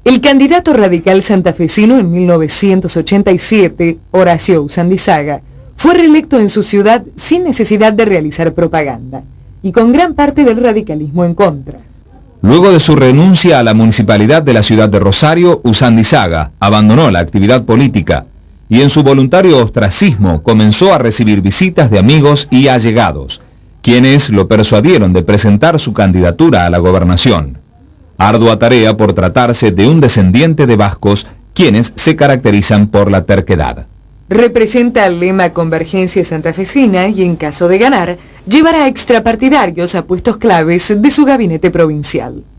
El candidato radical santafesino en 1987, Horacio Usandizaga, fue reelecto en su ciudad sin necesidad de realizar propaganda y con gran parte del radicalismo en contra. Luego de su renuncia a la municipalidad de la ciudad de Rosario, Usandizaga abandonó la actividad política y en su voluntario ostracismo comenzó a recibir visitas de amigos y allegados, quienes lo persuadieron de presentar su candidatura a la gobernación. Ardua tarea por tratarse de un descendiente de vascos, quienes se caracterizan por la terquedad. Representa el lema Convergencia Santafesina y, en caso de ganar, llevará extrapartidarios a puestos claves de su gabinete provincial.